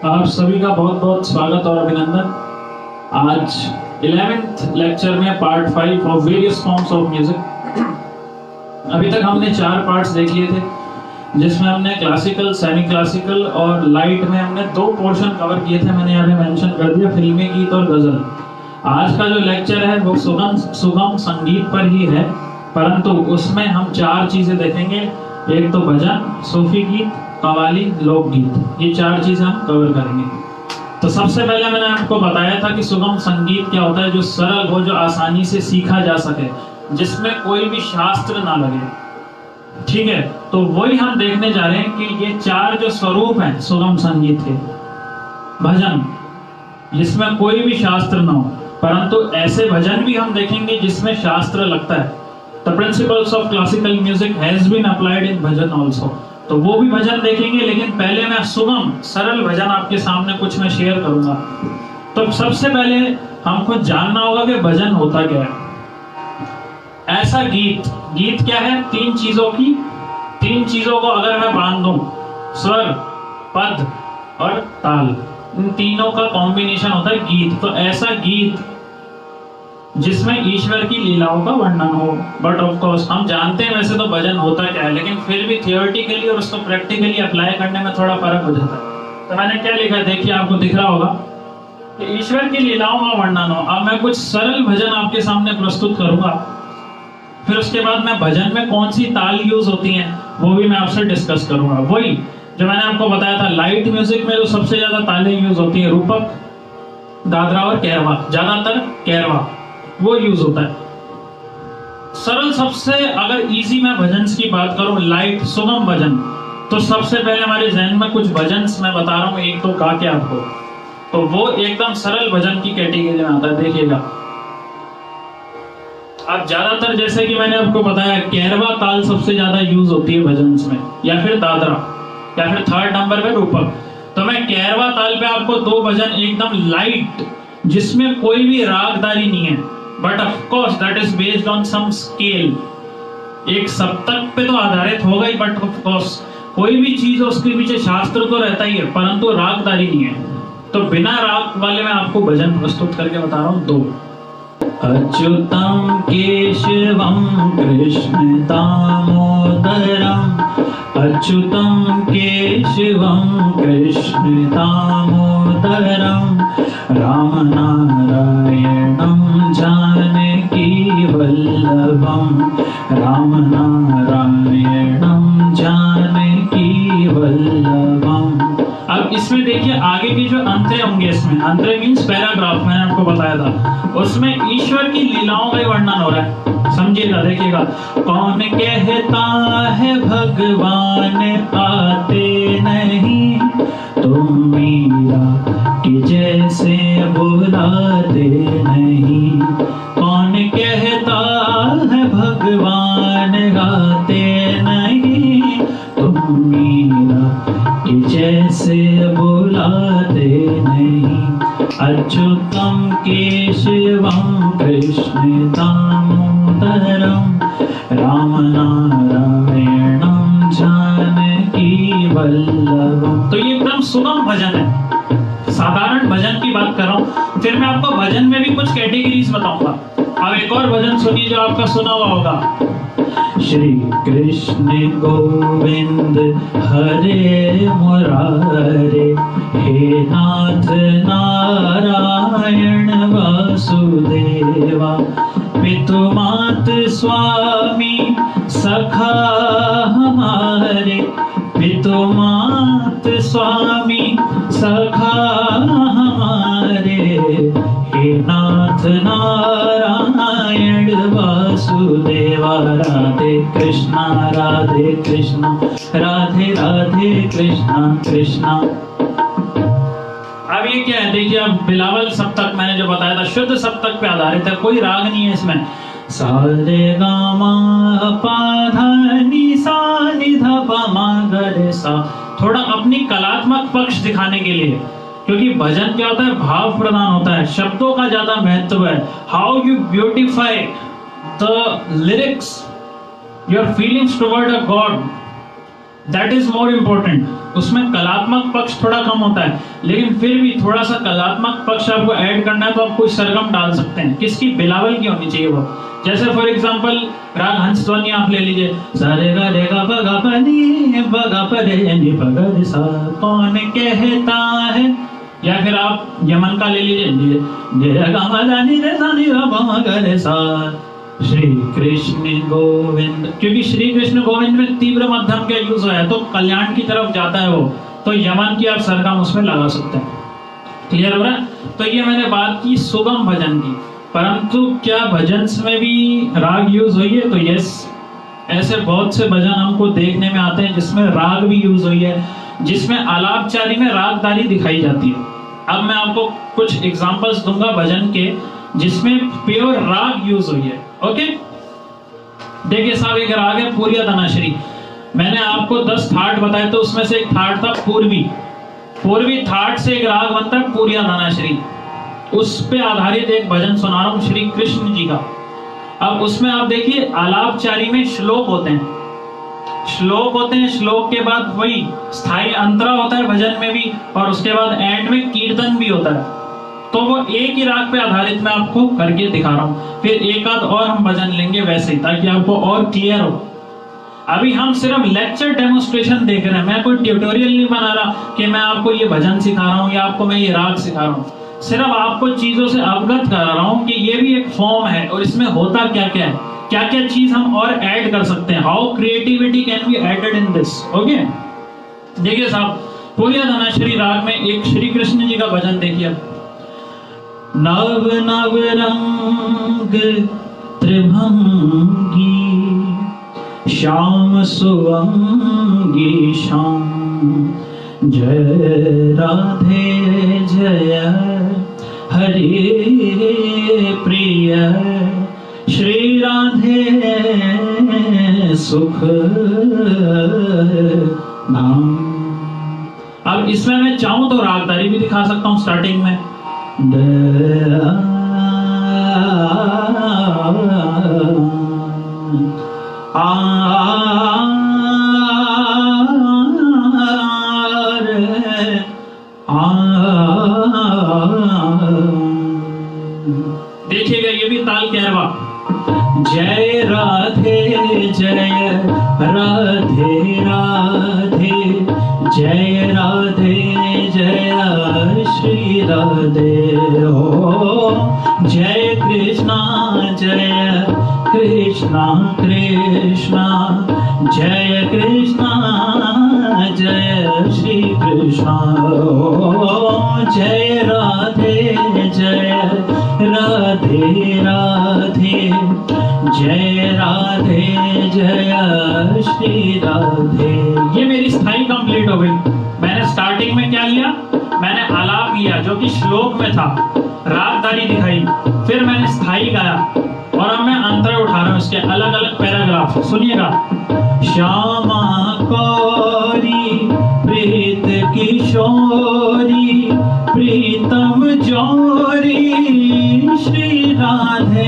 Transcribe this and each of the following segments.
आप सभी का बहुत बहुत स्वागत और अभिनंदन। आज 11th लेक्चर में part 5 of various forms of music. अभी तक हमने 4 पार्ट्स देख लिए थे, जिसमें हमने क्लासिकल, सेमी क्लासिकल और लाइट में हमने 2 पोर्शन कवर किए थे। मैंने यहाँ पे मेंशन कर दिया, फिल्मी गीत और गजल। आज का जो लेक्चर है वो सुगम संगीत पर ही है, परंतु उसमें हम 4 चीजें देखेंगे। एक तो भजन, सूफी गीत, कव्वाली, लोकगीत, ये 4 चीजें हम कवर करेंगे। तो सबसे पहले मैंने आपको बताया था कि सुगम संगीत क्या होता है, जो सरल हो, जो आसानी से सीखा जा सके, जिसमें कोई भी शास्त्र ना लगे। ठीक है, तो वही हम देखने जा रहे हैं कि ये 4 जो स्वरूप हैं सुगम संगीत के। भजन, जिसमें कोई भी शास्त्र ना हो, परंतु ऐसे भजन भी हम देखेंगे जिसमें शास्त्र लगता है। The principles of classical music has been applied in bhajan also, तो वो भी भजन देखेंगे। लेकिन पहले मैं सुगम सरल भजन आपके सामने कुछ मैं शेयर करूंगा। तो सबसे पहले हमको जानना होगा कि भजन होता क्या है। ऐसा गीत क्या है? 3 चीजों को अगर मैं बांध दूं, स्वर, पद और ताल, इन तीनों का कॉम्बिनेशन होता है गीत। तो ऐसा गीत जिसमें ईश्वर की लीलाओं का वर्णन हो। बट ऑफ कोर्स हम जानते हैं वैसे तो भजन होता क्या है, लेकिन फिर भी थियोरेटिकली और उसको प्रैक्टिकली अप्लाई करने में थोड़ा फर्क हो जाता है। तो मैंने क्या लिखा, देखिए आपको दिख रहा होगा कि ईश्वर की लीलाओं का वर्णन हो। अब मैं कुछ सरल भजन आपके सामने प्रस्तुत करूंगा, फिर उसके बाद मैं भजन में कौन सी ताल यूज होती है वो भी मैं आपसे डिस्कस करूंगा। वही जो मैंने आपको बताया था, लाइट म्यूजिक में जो सबसे ज्यादा तालें यूज होती है, रूपक, दादरा और कैरवा, ज्यादातर कैरवा वो यूज होता है। सरल सबसे अगर इजी मैं भजन की बात करूं, लाइट सुगम भजन, तो सबसे पहले हमारे जहन में कुछ भजन मैं बता रहा हूं, एक तो गा के आपको, तो वो एकदम सरल भजन की कैटेगरी में आता है। देखिएगा अब ज्यादातर, जैसे कि मैंने आपको बताया, कैरवा ताल सबसे ज्यादा यूज होती है भजन में, या फिर दादरा, या फिर 3rd नंबर पे रूपक। तो मैं कैरवा ताल पे आपको 2 भजन एकदम लाइट, जिसमें कोई भी रागदारी नहीं है, but of course that is based on some scale, एक सप्तक पे तो आधारित होगा ही, बट ऑफ कोर्स कोई भी चीज उसके पीछे शास्त्र तो रहता ही है, परंतु रागदारी नहीं है। तो बिना राग वाले मैं आपको भजन प्रस्तुत करके बता रहा हूं 2। अच्युतम केशवम कृष्ण दामोदरम, अच्युतम केशवम कृष्ण दामोदरम, राम नारायणम जानकी वल्लभम, राम नारायणम जानकी वल्लभम। अब इसमें देखिए आगे की जो अंतरे होंगे, इसमें अंतरे मीन्स पैराग्राफ, मैंने आपको बताया था, उसमें ईश्वर की लीलाओं का वर्णन हो रहा है। समझिएगा, देखिएगा, कौन कहता है भगवान आते नहीं, तुम मीरा कि जैसे बुलाते नहीं। कौन कहता है भगवान गाते नहीं, तुम मीरा कि जैसे बुलाते नहीं। अच्युतम केशवम कृष्ण दामोदरम, राम नारायणम जानकी वल्लभम। तो ये एकदम सुगम भजन है, साधारण भजन की बात कर रहा हूँ। फिर मैं आपको भजन में भी कुछ कैटेगरीज बताऊंगा। अब एक और भजन सुनिए जो आपका सुना हुआ होगा, श्री कृष्ण गोविंद हरे मुरारे, हे नाथ नारायण वासुदेवा, पितु मात स्वामी सखा हमारे, पितु मात स्वामी सखा हमारे, हे नाथ नारायण वासुदेवा। राधे कृष्णा राधे कृष्णा, राधे राधे कृष्णा कृष्णा। अब ये क्या है, देखिए अब बिलावल सप्तक मैंने जो बताया था, शुद्ध सप्तक पे आधारित है, कोई राग नहीं है इसमें। सा रे गा मा पा धा नी सा नि धा पा मा गा रे सा, थोड़ा अपनी कलात्मक पक्ष दिखाने के लिए, क्योंकि भजन क्या होता है, भाव प्रदान होता है, शब्दों का ज्यादा महत्व है। How you beautify the lyrics, your feelings toward a god, that is more important. उसमें कलात्मक पक्ष थोड़ा कम होता है, लेकिन फिर भी थोड़ा सा कलात्मक पक्ष आपको ऐड करना है तो आप कोई सरगम डाल सकते हैं। किसकी? बिलावल की होनी चाहिए वो। जैसे फॉर एग्जांपल राग हंस ध्वनि आप ले लीजिए, सारे गा रे गा गा प नी ब प रे नि प ग रे सा कौन कहता है। या फिर आप यमन का ले लीजिए, रे गा मा दा नि रे सा नि रा ब ग रे सा श्री कृष्ण गोविंद, क्योंकि श्री कृष्ण गोविंद में तीव्र मध्यम का यूज है तो कल्याण की तरफ जाता है वो, तो यमन की आप सरगम उसमें लगा सकते हैं। क्लियर हो रहा है? तो ये मैंने बात की सुगम भजन की, परंतु क्या भजन में भी राग यूज हुई है? तो यस, ऐसे बहुत से भजन हमको देखने में आते हैं जिसमें राग भी यूज हुई है, जिसमें आलापचारी में रागदारी दिखाई जाती है। अब मैं आपको कुछ एग्जांपल्स दूंगा भजन के जिसमें प्योर राग यूज हुई है। ओके, देखिए साहब, एक राग है पूर्या धनाश्री। मैंने आपको 10 थाट बताए तो उसमें से एक थाट था पूर्वी। पूर्वी थाट से एक राग बनता है पूर्या धनाश्री, उस पे आधारित एक भजन सुना रहा हूं श्री कृष्ण जी का। अब उसमें आप देखिए आलापचारी में श्लोक होते हैं, श्लोक के बाद वही स्थायी अंतरा होता है भजन में भी, और उसके बाद एंड में कीर्तन भी होता है। तो वो एक ही राग पे आधारित मैं आपको करके दिखा रहा हूं, फिर एक आध और हम भजन लेंगे वैसे ही, ताकि आपको और क्लियर हो। अभी हम सिर्फ लेक्चर डेमोन्स्ट्रेशन देख रहे हैं, मैं कोई ट्यूटोरियल नहीं बना रहा कि मैं आपको ये भजन सिखा रहा हूँ या आपको मैं ये राग सिखा रहा हूँ। सिर्फ आपको चीजों से अवगत करा रहा हूँ कि ये भी एक फॉर्म है और इसमें होता क्या क्या है, क्या क्या चीज हम और ऐड कर सकते हैं, how creativity can be added in this. Okay, देखिए साहब, पूर्या धनाश्री राग में एक श्री कृष्ण जी का भजन देखिए। नव नव रंग त्रिभंगी श्याम सुअंगी श्याम, जय राधे जय हरे प्रिय, श्री राधे सुख धाम। अब इसमें मैं चाहूं तो रागदारी भी दिखा सकता हूं स्टार्टिंग में, देखिएगा ये भी ताल कहरवा। जय राधे जय राधे राधे, जय राधे जय श्री राधे हो, जय कृष्णा कृष्णा जय कृष्णा जय श्री कृष्णा हो, जय राधे जय राधे राधे, जय राधे जय श्री राधे। ये मेरी स्थाई कंप्लीट हो गई। मैंने स्टार्टिंग में क्या लिया, मैंने आलाप लिया जो कि श्लोक में था, रागदारी दिखाई, फिर मैंने स्थाई गाया, और अब मैं अंतर उठा रहा हूं इसके अलग अलग पैराग्राफ। सुनिएगा, श्यामा कौरी प्रीत किशोरी प्रीतम जोरी श्री राधे,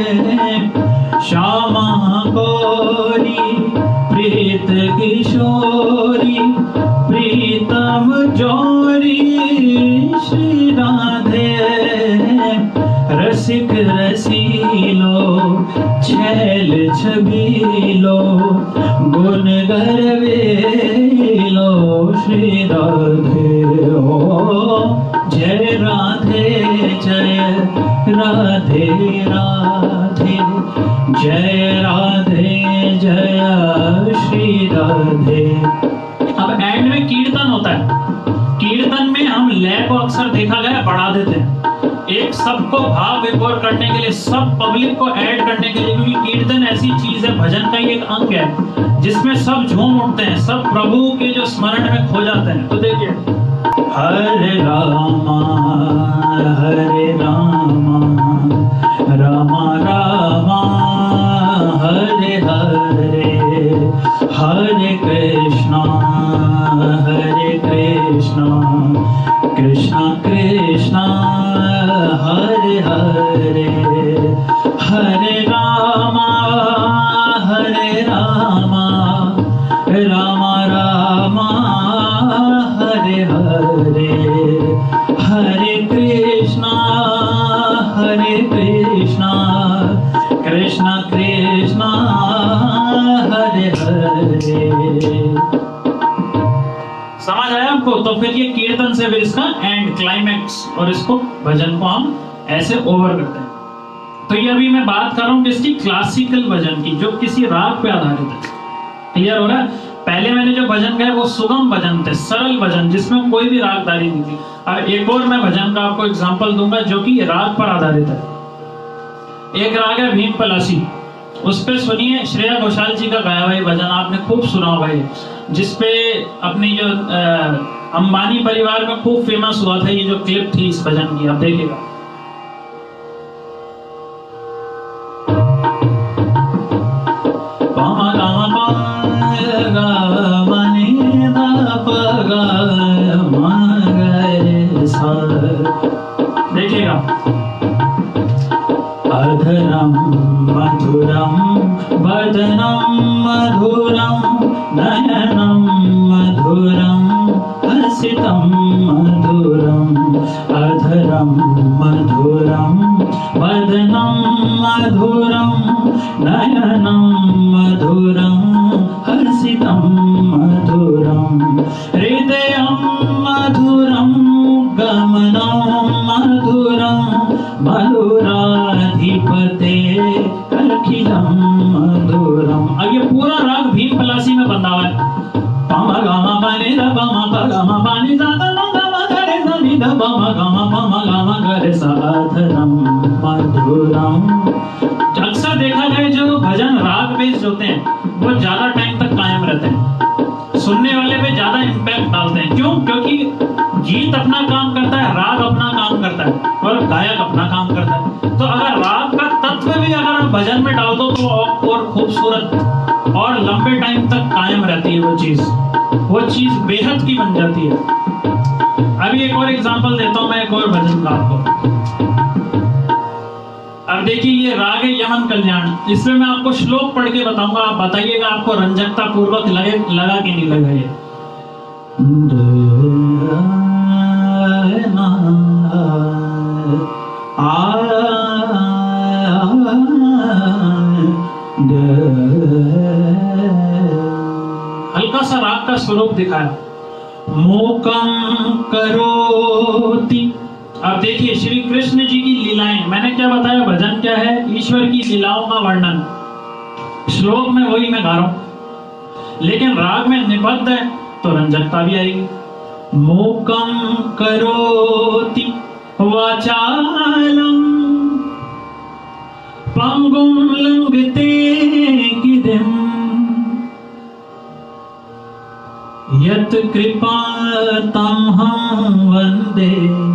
श्यामा कौरी प्रीत किशोरी प्रीतम जोरी श्री राधे, रसिक रसीलो छैल छबीलो गुण गर्वेलो श्री राधे हो, जय राधे जय राधे राधे, जय राधे जय श्री राधे। अब एंड में कीर्तन होता है, कीर्तन में हम लय को अक्सर देखा गया बढ़ा देते हैं, एक सबको भाव विभोर करने के लिए, सब पब्लिक को ऐड करने के लिए, क्योंकि कीर्तन ऐसी चीज है, भजन का ही एक अंग है जिसमें सब झूम उठते हैं, सब प्रभु के जो स्मरण में खो जाते हैं। तो देखिए, हरे रामा रामा रामा हरे हरे, हरे कृष्णा कृष्णा कृष्णा हरे हरे, हरे रामा रामा रामा फिर ये कीर्तन से फिर इसका एंड क्लाइमैक्स और इसको भजन को हम ऐसे ओवर करते हैं। तो ये अभी मैं बात कर रहा हूँ किसकी, क्लासिकल भजन की, जो किसी राग पे आधारित है। क्लियर हो रहा है? पहले मैंने जो भजन गाए वो सुगम भजन थे, सरल भजन जिसमें कोई भी रागदारी नहीं थी। अब एक और मैं भजन का आपको एग्जांपल दूंगा जो कि राग पर आधारित है। एक राग है भीम पलासी, उस पे सुनिए श्रेया घोषाल जी का गाया हुआ ये भजन, आपने खूब सुना होगा ये, जिसपे अपनी जो अंबानी परिवार में खूब फेमस हुआ था ये जो क्लिप थी इस भजन की, आप देखिएगा। देखिएगा, अधरम मधुरम वदनम मधुरम नयनम मधुरम हसितम मधुरम, अधरम मधुरम वदनम मधुरम नयनम मधुरम हसितम मधुरम, हृदयम मधुरम गमनम मधुरम मधुराधिपते अखिलम मधुरम। अब ये पूरा राग भीम पलासी में बंधा हुआ है। पामा गामा पानी दा पामा गामा पानी दा गामा गरे सा नी दा पामा गामा गरे सा, अधरम मधुरम। अक्सर देखा गया जो भजन राग बेस्ड होते हैं वो ज्यादा टाइम तक कायम रहते हैं, सुनने वाले पे ज्यादा इम्पैक्ट डालते हैं। क्यों? क्योंकि गीत अपना काम करता है, राग अपना काम करता है और गायक अपना काम करता है। तो अगर राग का तत्व भी अगर आप भजन में डाल दो तो और खूबसूरत और लंबे टाइम तक कायम रहती है वो चीज बेहद की बन जाती है। अभी एक और एग्जांपल देता हूं मैं एक और भजन का आपको। अब देखिए ये राग है यमन कल्याण, इसमें मैं आपको श्लोक पढ़ के बताऊंगा, आप बताइएगा आपको रंजकता पूर्वक लगा कि नहीं लगा ये। हल्का सा राग का स्वरूप दिखाया, मोकम करोति। अब देखिए श्री कृष्ण जी की लीलाएं, मैंने क्या बताया भजन क्या है, ईश्वर की लीलाओं का वर्णन। श्लोक में वही मैं गा रहा हूं, लेकिन राग में निबद्ध है तो रंजकता भी आएगी। मोकम करोति वाचालम पंगुम लंघते गिरिम यत् कृपातमहं वन्दे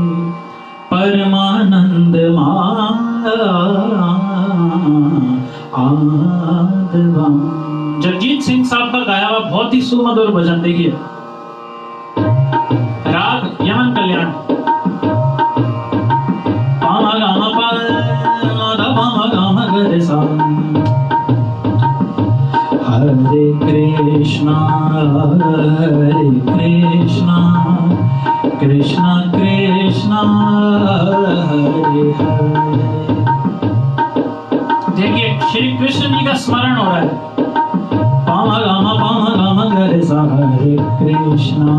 परमानंद माधवम। जगजीत सिंह साहब का गाया हुआ बहुत ही सुमधुर भजन, देखिए राग यमन कल्याण। पामा गामा पामा गामा गरे सा। हरे कृष्णा कृष्णा कृष्णा हरे हरे। देखिए श्री कृष्ण जी का स्मरण हो रहा है। पामा गामा गरे सा। हरे कृष्णा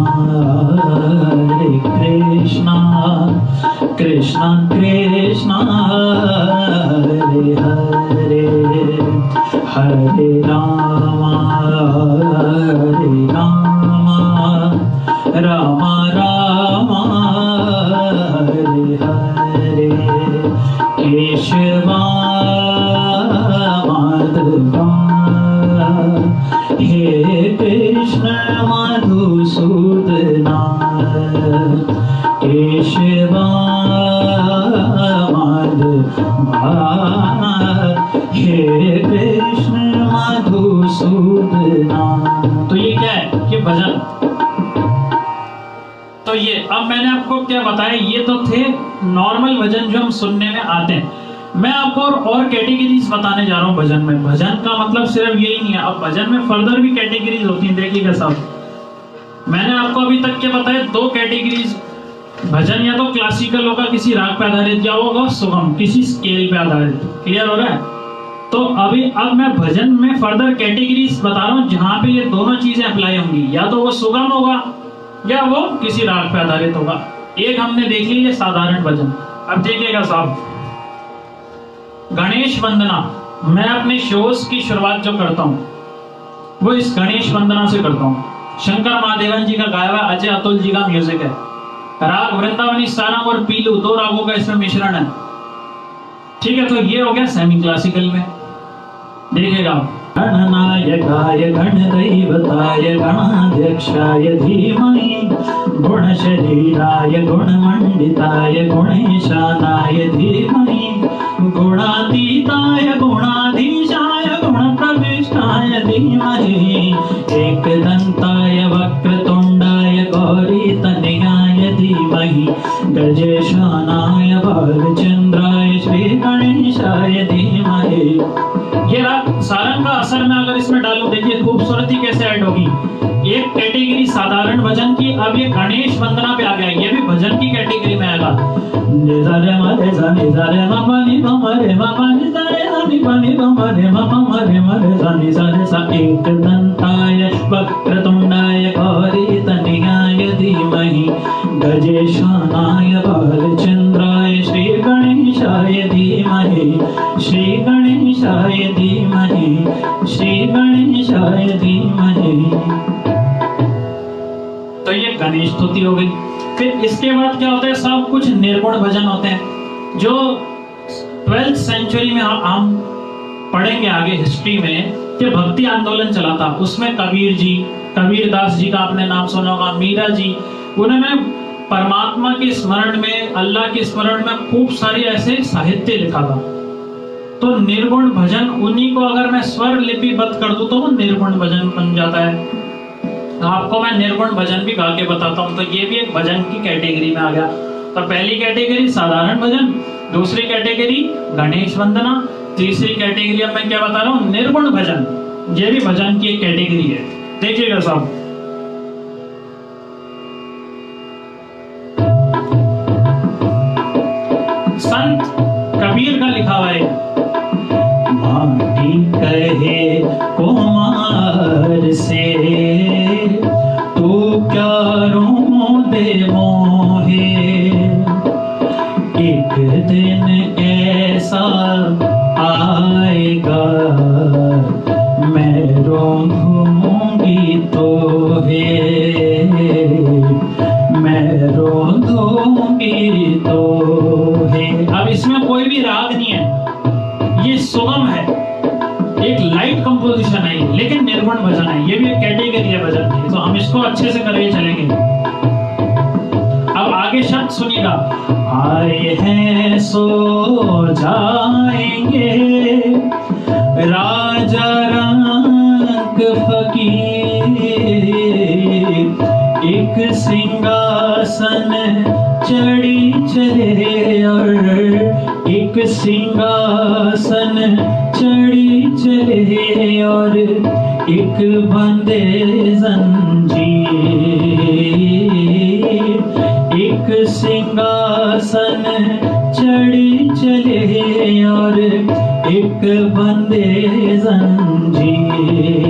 कृष्णा कृष्णा हरे हरे, हरे रामा रामा रामा हरे हरे, केशवा माधवा हे कृष्ण मधुसूदना, केशवा माधवा हे कृष्ण मधुसूदना। तो ये क्या है, ये भजन। तो ये अब मैंने आपको क्या बताया, ये तो थे नॉर्मल भजन जो हम सुनने में आते हैं। मैं आपको और कैटेगरीज बताने जा रहा हूँ भजन में। भजन का मतलब सिर्फ यही नहीं है, अब भजन में फर्दर भी कैटेगरीज होती हैं। देखिएगा साहब, मैंने आपको अभी तक क्या बताया, दो कैटेगरीज भजन, या तो क्लासिकल होगा किसी राग पे आधारित, या होगा सुगम किसी स्केल पे आधारित। क्लियर हो रहा है? तो अब मैं भजन में फर्दर कैटेगरीज बता रहा हूँ जहां पे ये दोनों चीजें अप्लाई होंगी। या तो वो सुगम होगा या वो किसी राग पे आधारित होगा। एक हमने देख ली ये साधारण भजन। अब देखिएगा साहब, गणेश वंदना मैं अपने शोज की शुरुआत जो करता हूँ वो इस गणेश वंदना से करता हूँ। शंकर महादेवन जी का गाया हुआ अजय अतुल जी का म्यूजिक है। राग वृंदावनी, सारंग और पीलू, दो रागों का इसमें मिश्रण है। ठीक है, तो ये हो गया सेमी क्लासिकल में। देखिएगा, गणनायकाय गणदैवताय गणाध्यक्षाय धीमहि गुणशरीराय गुणमण्डिताय गुणेशानाय धीमहि गुणातीताय गुणाधीशाय गुणप्रविष्टाय धीमहि एकदन्ताय वक्रतुण्डाय गौरीतनयाय धीमहि गजेशानाय बालचन्द्राय श्रीगणेशाय धीमहि। ये राग सारंग का असर में अगर इसमें डालूं, देखिए खूबसूरती कैसे ऐड होगी। एक कैटेगरी साधारण भजन की, अब ये गणेश वंदना पे आ गया, ये भी भजन की कैटेगरी में आएगा। एकदन्ताय वक्रतुण्डाय गौरीतनयाय धीमहि गजेशानाय बालचन्द्राय श्री गणेशाय धीमहि श्री गणेशाय धीमहि श्री गणेशाय धीमहि। तो ये गणेश स्तुति हो गई। फिर इसके बाद क्या होता है साहब, कुछ निर्गुण भजन होते हैं जो 12th सेंचुरी में हम पढ़ेंगे आगे हिस्ट्री में कि भक्ति आंदोलन चला था। उसमें कबीर जी, कबीरदास जी का आपने नाम सुना होगा, मीरा जी, उन्होंने परमात्मा के स्मरण में, अल्लाह के स्मरण में खूब सारी ऐसे साहित्य लिखा था। तो निर्गुण भजन उन्हीं को अगर मैं स्वर लिपिबद्ध कर दूं तो वो निर्गुण भजन बन जाता है। आपको मैं निर्गुण भजन भी गा के बताता हूँ। तो ये भी एक भजन की कैटेगरी में आ गया। तो पहली कैटेगरी साधारण भजन, दूसरी कैटेगरी गणेश वंदना, तीसरी कैटेगरी अब मैं क्या बता रहा हूँ, निर्गुण भजन। ये भी भजन की एक कैटेगरी है। देखिएगा साहब, संत कबीर का लिखा हुआ है, माटी कहे कुमार से तू क्या दे मोहे, एक दिन ऐसा आएगा मैं रोंदूंगी तो है, मैं रोंदूंगी तो है। अब इसमें कोई भी राग नहीं है, ये सुगम है, एक लाइट कंपोजिशन है, लेकिन निर्गुण भजन है। ये भी एक कैटेगरी है भजन की, तो हम इसको अच्छे से करके चलेंगे। अब आगे शब्द सुनिएगा, आए हैं सो जाएंगे राजा रंग फकीर, एक सिंहासन चढ़ी चले और एक सिंहासन चढ़ी चले और एक बंदे जंजीर, एक सिंहासन चढ़ी चले और एक बंदे जंजीर,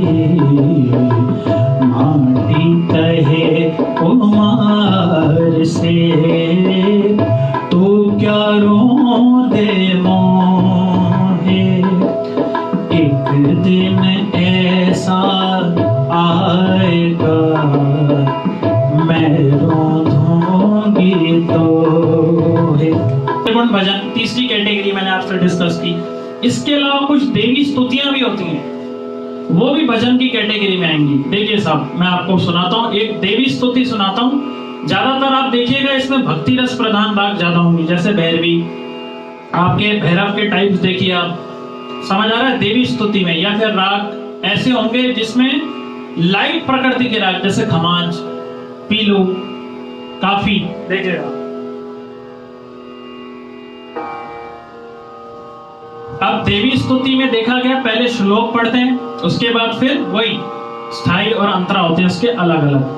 माटी कहे कुमार से तू क्या रोंदे मोहे, एक दिन ऐसा आएगा मैं रोंदूंगी तो है। भजन तीसरी कैटेगरी मैंने आपसे डिस्कस की। इसके अलावा कुछ देवी स्तुतियां भी होती हैं, वो भी भजन की कैटेगरी में आएंगी। देखिए साहब, मैं आपको सुनाता हूँ, एक देवी स्तुति सुनाता हूँ। ज्यादातर आप देखिएगा इसमें भक्ति रस प्रधान राग ज्यादा होंगी, जैसे भैरवी, आपके भैरव के टाइप्स देखिए आप, समझ आ रहा है। देवी स्तुति में या फिर राग ऐसे होंगे जिसमें लाइट प्रकृति के राग, जैसे खमाज, पीलू, काफी। देखिएगा, अब देवी स्तुति में देखा गया पहले श्लोक पढ़ते हैं, उसके बाद फिर वही स्थाई और अंतरा होते हैं उसके अलग अलग।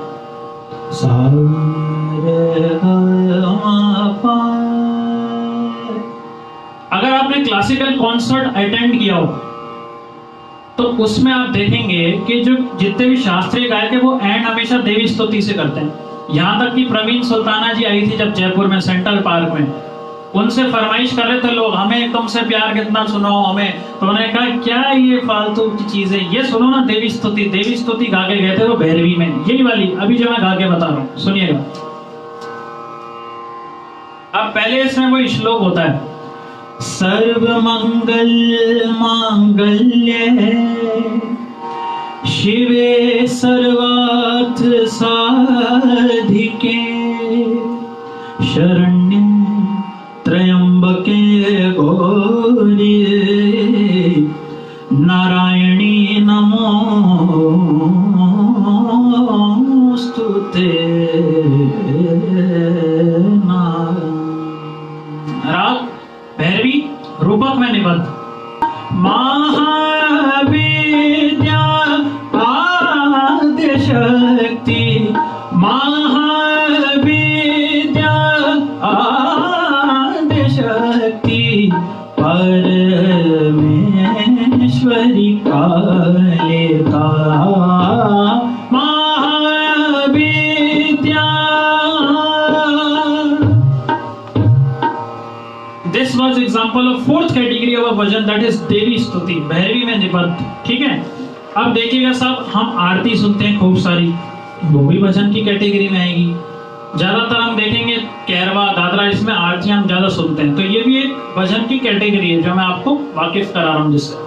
अगर आपने क्लासिकल कॉन्सर्ट अटेंड किया हो तो उसमें आप देखेंगे कि जो जितने भी शास्त्रीय गायक है वो एंड हमेशा देवी स्तुति से करते हैं। यहाँ तक कि प्रवीण सुल्ताना जी आई थी जब जयपुर में सेंट्रल पार्क में, उनसे फरमाइश कर रहे थे लोग, हमें तुमसे प्यार कितना सुनाओ हमें, तो उन्होंने कहा क्या ये फालतू की चीज है, ये सुनो ना देवी स्तुति। देवी स्तुति गा के गए थे वो भैरवी में, यही वाली अभी जो मैं गा के बता रहा हूँ, सुनिएगा। अब पहले इसमें वो श्लोक होता है, सर्व मंगल मांगल्य शिवे सर्वार्थ साधिके शरण्ये त्र्यंबके गौरी नारायणी नमोस्तुते। राग भैरवी, रूपक में निबद्ध। महाविद्या आद्य शक्ति, महाविद्या आद्य शक्ति परमेश्वरी कालिका महाविद्या। This was example of fourth category of a bhajan, that is देवी स्तुति, भैरवी में निबद्ध। ठीक है, अब देखिएगा साहब, हम आरती सुनते हैं खूब सारी, वो भी भजन की कैटेगरी में आएगी। ज्यादातर हम देखेंगे कैरवा दादरा, इसमें आरतियां हम ज्यादा सुनते हैं, तो ये भी एक भजन की कैटेगरी है जो मैं आपको वाकिफ करा रहा हूँ जिससे।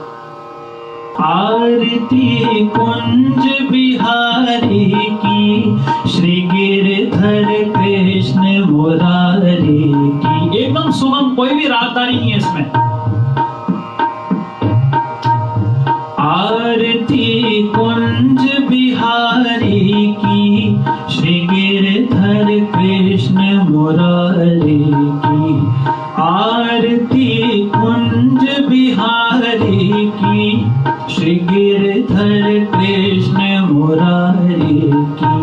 आरती कुंज बिहारी की, श्री गिरधर कृष्ण मुरारी की, एकदम सुगम, कोई भी रागदारी नहीं है इसमें। आरती कुंज बिहारी की, श्री गिरधर कृष्ण मुरारी की, आरती कुंज बिहारी की, श्री गिरधर कृष्ण मुरारी की।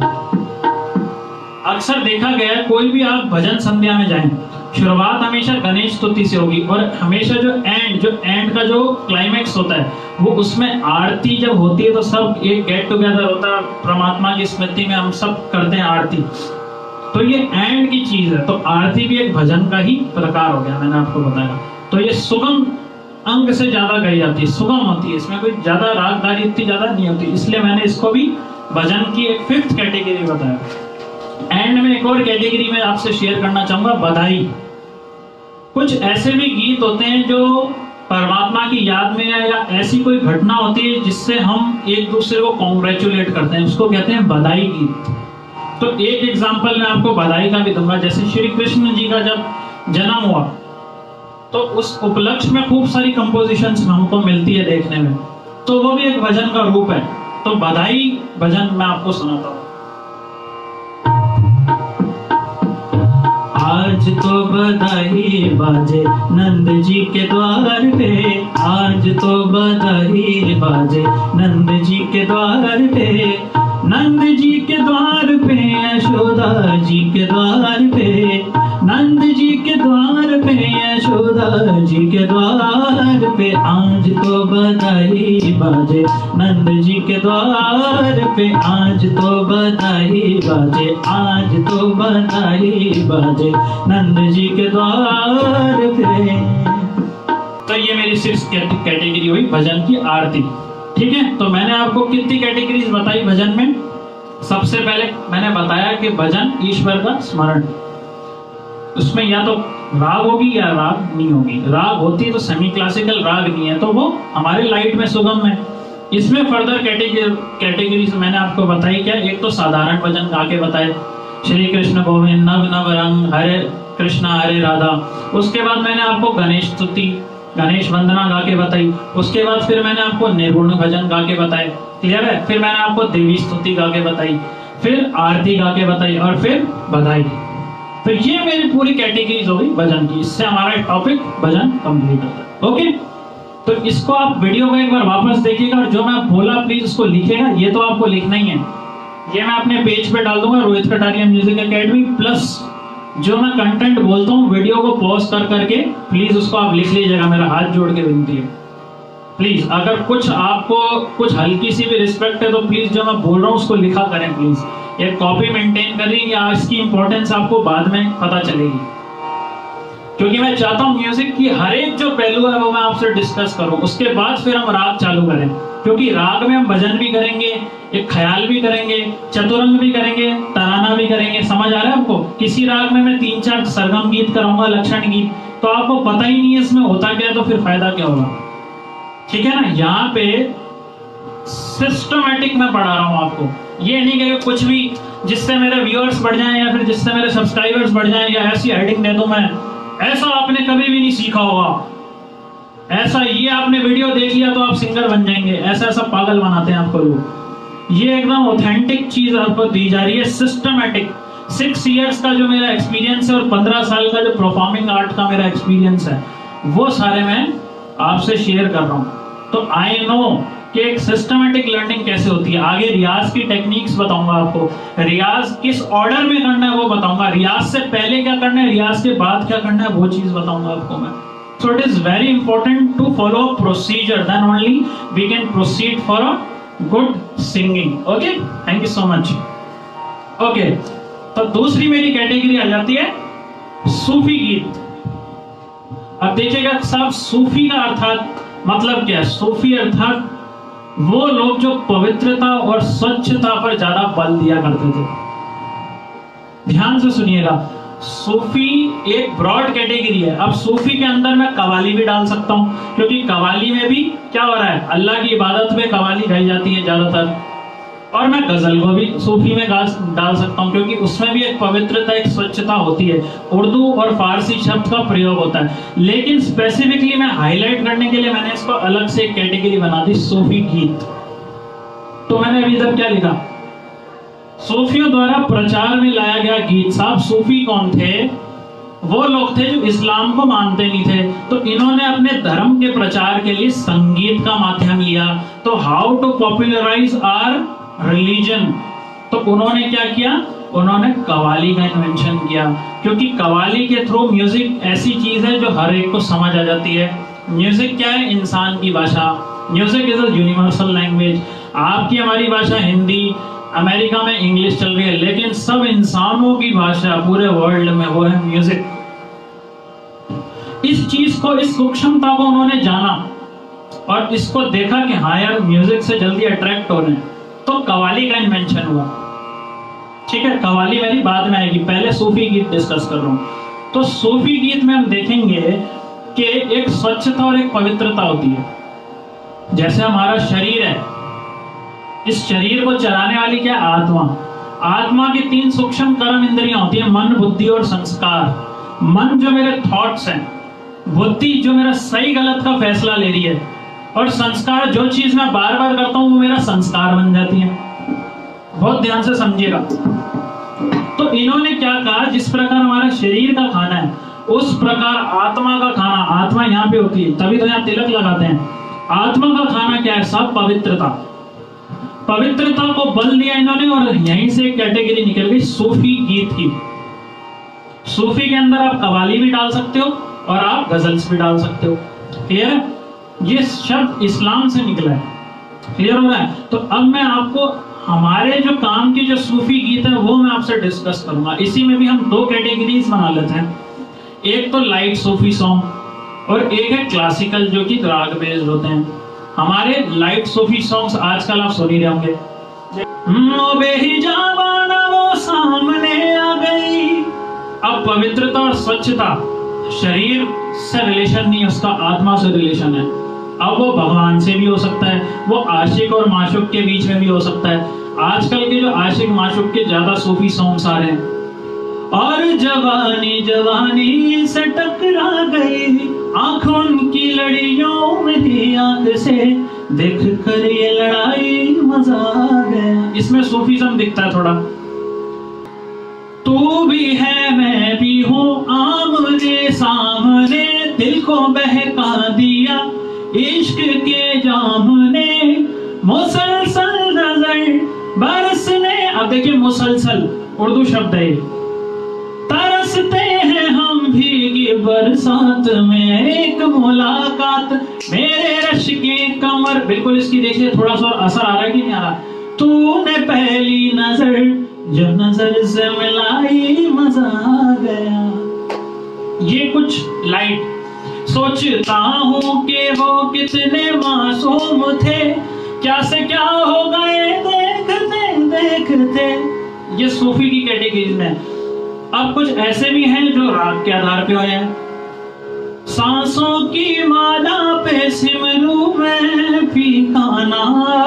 अक्सर देखा गया है, कोई भी आप भजन संध्या में जाएं, शुरुआत हमेशा गणेश स्तुति से होगी, और हमेशा जो एंड का जो क्लाइमेक्स होता है वो उसमें आरती जब होती है तो सब एक गेट टुगेदर होता है, परमात्मा की स्मृति में हम सब करते हैं आरती। तो ये एंड की चीज है, तो आरती भी एक भजन का ही प्रकार हो गया, मैंने आपको बताया। तो ये सुगम अंग से ज्यादा गाई जाती है, सुगम होती है, इसमें कोई ज्यादा रागदारी इतनी ज्यादा नहीं होती, इसलिए मैंने इसको भी भजन की एक फिफ्थ कैटेगरी बताया। एंड में एक और कैटेगरी में आपसे शेयर करना चाहूंगा, बधाई। कुछ ऐसे भी गीत होते हैं जो परमात्मा की याद में या ऐसी कोई घटना होती है जिससे हम एक दूसरे को कॉन्ग्रेचुलेट करते हैं, उसको कहते हैं बधाई गीत। तो एक एग्जांपल मैं आपको बधाई का भी दूंगा, जैसे श्री कृष्ण जी का जब जन्म हुआ तो उस उपलक्ष्य में खूब सारी कंपोजिशंस हमको मिलती है देखने में, तो वो भी एक भजन का रूप है। तो बधाई भजन मैं आपको सुनाता हूँ। आज तो बधाई बाजे नंद जी के द्वार पे, आज तो बधाई बाजे नंद जी के द्वार पे, नंद जी के द्वार पे, यशोदा जी के द्वार पे, नंद जी के द्वार पे, यशोदा जी के द्वार पे, आज तो बधाई बाजे नंद जी के द्वार पे, आज तो बधाई बाजे, आज तो बधाई बाजे नंद जी के द्वार पे। तो ये मेरी सिक्स कैटेगरी हुई भजन की आरती। ठीक है, तो मैंने आपको कितनी कैटेगरीज बताई भजन में। सबसे पहले मैंने बताया कि भजन ईश्वर का स्मरण, उसमें या तो राग होगी या राग नहीं होगी। राग होती है तो सेमी क्लासिकल, राग नहीं है तो वो हमारे लाइट में सुगम है। इसमें फर्दर कैटेगरीज मैंने आपको बताई क्या, एक तो साधारण भजन गा के बताए, श्री कृष्ण गोविंद नव नव रंग, हरे कृष्णा हरे राधा। उसके बाद मैंने आपको गणेश स्तुति, गणेश वंदना गा के बताई। उसके बाद फिर मैंने आपको निर्गुण भजन गा के बताए, क्लियर है। फिर मैंने आपको देवी स्तुति गा के बताई, फिर आरती गा के बताई और फिर बधाई। तो ये मेरी पूरी कैटेगरीज हो गई भजन की। इससे हमारा टॉपिक भजन कंप्लीट होता है। ओके, तो इसको आप वीडियो को एक बार वापस देखिएगा और जो मैं बोला प्लीज उसको लिखिएगा। ये तो आपको लिखना ही है, ये मैं अपने पेज पे डाल दूंगा Rohit Kataria music academy, plus जो मैं कंटेंट बोलता हूँ वीडियो को पॉज कर करके प्लीज उसको आप लिख लीजिएगा, मेरा हाथ जोड़ के विनती है। प्लीज अगर कुछ आपको कुछ हल्की सी भी रिस्पेक्ट है तो प्लीज जो मैं बोल रहा हूँ उसको लिखा करें प्लीज। एक कॉपी मेंटेन करें या इसकी इंपॉर्टेंस आपको बाद में पता चलेगी, क्योंकि मैं चाहता हूँ म्यूजिक की हर एक जो पहलू है वो मैं आपसे डिस्कस करूं, उसके बाद फिर हम राग चालू करें। क्योंकि राग में हम भजन भी करेंगे, एक ख्याल भी करेंगे, चतुरंग भी करेंगे, तराना भी करेंगे। समझ आ रहा है आपको? किसी राग में मैं 3-4 सरगम गीत कराऊंगा, लक्षण गीत, तो आपको पता ही नहीं है इसमें होता क्या है, तो फिर फायदा क्या होगा? ठीक है ना? यहाँ पे सिस्टमैटिक मैं पढ़ा रहा हूँ आपको, ये नहीं कि कुछ भी जिससे मेरे व्यूअर्स बढ़ जाएं या फिर जिससे मेरे सब्सक्राइबर्स बढ़ जाएं या ऐसी हेडिंग दे दूं मैं, ऐसा आपने कभी भी नहीं सीखा होगा। ऐसा ये आपने वीडियो देख लिया तो आप सिंगर बन जाएंगे, ऐसा ऐसा पागल बनाते हैं आपको लोग। ये एकदम ऑथेंटिक चीज आपको दी जा रही है, सिस्टमैटिक। 6 इयर्स का जो मेरा एक्सपीरियंस है और 15 साल का जो परफॉर्मिंग आर्ट का मेरा एक्सपीरियंस है, वो सारे मैं आपसे शेयर कर रहा हूँ। तो आई नो कि एक सिस्टमैटिक लर्निंग कैसे होती है। आगे रियाज की टेक्निक्स बताऊंगा आपको, रियाज किस ऑर्डर में करना है वो बताऊंगा, रियाज से पहले क्या करना है, रियाज के बाद क्या करना है, वो चीज बताऊंगा आपको मैं। So it is very important to follow a procedure, then only we can proceed for a good singing. Okay, thank you so much. Okay, तो दूसरी मेरी कैटेगरी आ जाती है सूफी गीत। अब देखिएगा साहब, सूफी का अर्थात मतलब क्या है? सूफी अर्थात वो लोग जो पवित्रता और स्वच्छता पर ज्यादा बल दिया करते थे। ध्यान से सुनिएगा, सूफी एक ब्रॉड कैटेगरी है। अब सूफी के अंदर मैं कवाली भी डाल सकता हूं, क्योंकि कवाली में भी क्या हो रहा है, अल्लाह की इबादत में कवाली गाई जाती है ज्यादातर। और मैं गजल को भी सूफी में डाल सकता हूँ, क्योंकि उसमें भी एक पवित्रता, एक स्वच्छता होती है। उर्दू और फारसी शब्द का प्रयोग होता है, लेकिन स्पेसिफिकली मैं हाईलाइट करने के लिए मैंने इसको अलग से एक कैटेगरी बना दी, सूफी गीत। तो मैंने अभी तक क्या लिखा? सूफियों द्वारा प्रचार में लाया गया गीत। साहब, सूफी कौन थे? वो लोग थे जो इस्लाम को मानते नहीं थे, तो इन्होंने अपने धर्म के प्रचार के लिए संगीत का माध्यम लिया। तो how to popularize our religion, तो उन्होंने क्या किया? उन्होंने कवाली का इन्वेंशन किया, क्योंकि कवाली के थ्रू म्यूजिक ऐसी चीज है जो हर एक को समझ आ जाती है। म्यूजिक क्या है? इंसान की भाषा। Music is a universal language. आपकी हमारी भाषा हिंदी, अमेरिका में इंग्लिश चल रही है, लेकिन सब इंसानों की भाषा पूरे वर्ल्ड में वो है म्यूजिक। इस चीज को, इस सूक्ष्मता को उन्होंने जाना और इसको देखा कि हाँ यार, म्यूजिक से जल्दी अट्रैक्ट हो रहे हैं, तो कवाली का इन्वेंशन हुआ। ठीक है, कवाली मेरी बाद में आएगी, पहले सूफी गीत डिस्कस कर रहा हूं। तो सूफी गीत में हम देखेंगे कि एक स्वच्छता और एक पवित्रता होती है। जैसे हमारा शरीर है, इस शरीर को चलाने वाली क्या? आत्मा। आत्मा की 3 सूक्ष्म कर्म इंद्रियां होती है, मन, बुद्धि और संस्कार। मन जो मेरे थॉट्स हैं, बुद्धि जो मेरा सही गलत का फैसला ले रही है, और संस्कार जो चीज मैं बार बार करता हूं वो मेरा संस्कार बन जाती है। बहुत ध्यान से समझिएगा। तो इन्होंने क्या कहा, जिस प्रकार हमारा शरीर का खाना है उस प्रकार आत्मा का खाना, आत्मा यहाँ पे होती है, तभी तो यहाँ तिलक लगाते हैं। आत्मा का खाना क्या है? सब पवित्रता। पवित्रता को बल दिया इन्होंने, और यहीं से एक कैटेगरी निकल गई सूफी गीत की। सूफी के अंदर आप कवाली भी डाल सकते हो और आप गजल्स भी डाल सकते हो। क्लियर है? ये शब्द इस्लाम से निकला है। क्लियर हो रहा है? तो अब मैं आपको हमारे जो काम की जो सूफी गीत है वो मैं आपसे डिस्कस करूंगा। इसी में भी हम 2 कैटेगरीज बना लेते हैं, एक तो लाइट सूफी सॉन्ग और एक है क्लासिकल जो कि राग बेस्ड होते हैं। हमारे लाइट सूफी सॉन्ग्स आजकल आप सुन ही रहे होंगे, वो सामने आ गई। अब पवित्रता और स्वच्छता शरीर से रिलेशन नहीं, उसका आत्मा से रिलेशन है। अब वो भगवान से भी हो सकता है, वो आशिक और माशुक के बीच में भी हो सकता है। आजकल के जो आशिक माशुक के ज्यादा सूफी सॉन्ग्स आ रहे हैं, और जवानी जवानी से टकरा गई आंखों की लड़ियों में आंख से देख कर ये लड़ाई मजा आ गया। इसमें सूफीज़म दिखता है थोड़ा। तू भी है मैं भी हूँ आमने सामने, दिल को बहका दिया इश्क के जाम ने, मुसलसल नजर बरसने। अब देखिए मुसलसल उर्दू शब्द है, तरसते हैं हम भीगी बरसात में एक मुलाकात, मेरे रश के कमर। बिल्कुल इसकी देखिए थोड़ा सा असर आ रहा है कि नहीं आ रहा। तूने पहली नजर जो नजर से मिलाई, मजा आ गया। ये कुछ लाइट। सोचता हूँ कि वो कितने मासूम थे, क्या से क्या हो गए देखते देखते। ये सूफी की कैटेगरी में। अब कुछ ऐसे भी हैं जो राग के आधार पे आए हैं। सांसों की माला पे सिमरू में फीकाना,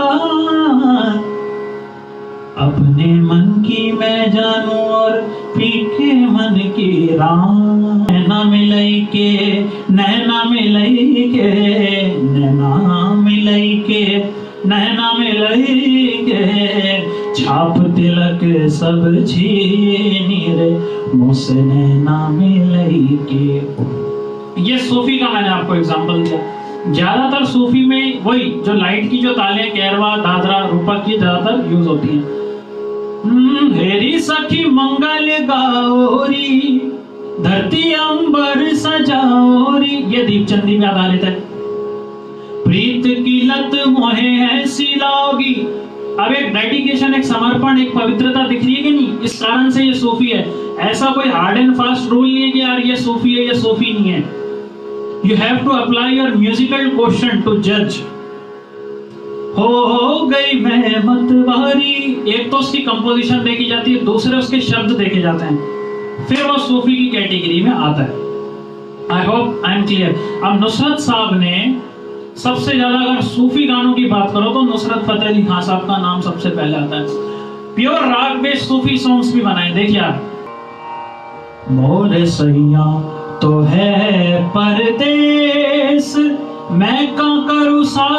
अपने मन की मैं जानू और फीके मन की राह। नैना मिलई के, नैना मिलई के, नैना मिलई के, नैना मिलई के, छाप तिलक सब छीनी रे, मुझसे नैना मिलई के। ये सूफी का मैंने आपको एग्जांपल दिया। ज्यादातर सूफी में वही जो लाइट की जो तालियां कैरवा, दादरा, रूपक की ज्यादातर यूज होती हैं। हेरी सखी मंगल गौरी, धरती अंबर सजाओरी, ये दीपचंदी में आधारित है। प्रीत की लत मोहे ऐसी लाओगी। अब एक डेडिकेशन, एक समर्पण, एक पवित्रता दिख रही है कि नहीं? इस कारण से ये सूफी है। ऐसा कोई हार्ड एंड फास्ट रूल नहीं है कि यार ये सूफी है, ये सूफी नहीं है। You have to apply your musical question to जज। हो गई मैं मतवारी, एक तो उसकी कंपोजिशन देखी जाती है, दूसरे उसके शब्द देखे जाते हैं, फिर वो सूफी की कैटेगरी में आता है। I hope I am clear. अब नुसरत साहब ने सबसे ज्यादा, अगर सूफी गानों की बात करो तो नुसरत फतेह अली खान साहब का नाम सबसे पहले आता है। प्योर राग बेस्ड सूफी सॉन्ग्स भी बनाए। देखिए आप। मोरे सैया तो है परदेस, मैं का करूं